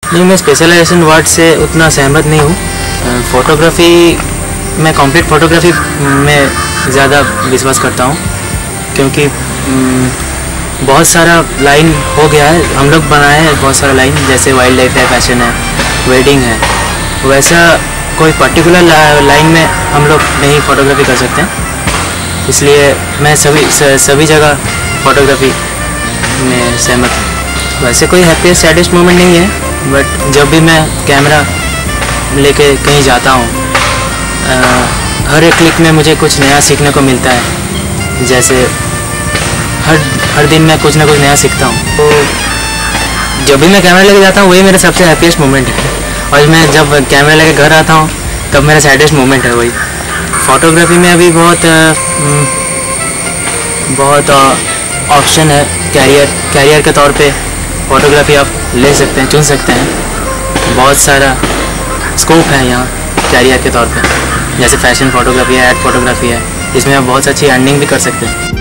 नहीं, मैं specialisation word से उतना सहमत नहीं हूँ। फ़ोटोग्राफ़ी, मैं कंप्लीट फ़ोटोग्राफ़ी में ज़्यादा विश्वास करता हूँ, क्योंकि बहुत सारा लाइन हो गया है, हम लोग बनाए हैं बहुत सारा लाइन, जैसे वाइल्ड लाइफ है, फैशन है, वेडिंग है। वैसा कोई पर्टिकुलर लाइन में हम लोग नहीं फ़ोटोग्राफ़ी कर सकते हैं, इसलिए मैं सभी जगह फ़ोटोग्राफ़ी में सहमत हूँ। वैसे कोई हैप्पीएस्ट सैडेस्ट मोमेंट नहीं है, बट जब भी मैं कैमरा लेके कहीं जाता हूँ, हर एक क्लिक में मुझे कुछ नया सीखने को मिलता है। जैसे हर दिन मैं कुछ ना कुछ नया सीखता हूँ, तो जब भी मैं कैमरा लेके जाता हूँ वही मेरा सबसे हैप्पीएस्ट मोमेंट है। और मैं जब कैमरा लेके घर आता हूँ तब मेरा सैडेस्ट मोमेंट है वही। फ़ोटोग्राफ़ी में अभी बहुत ऑप्शन है। कैरियर के तौर पे फ़ोटोग्राफ़ी आप ले सकते हैं, चुन सकते हैं। बहुत सारा स्कोप है यहाँ कैरियर के तौर पे, जैसे फ़ैशन फ़ोटोग्राफ़ी है, एड फ़ोटोग्राफ़ी है, इसमें आप बहुत अच्छी अर्निंग भी कर सकते हैं।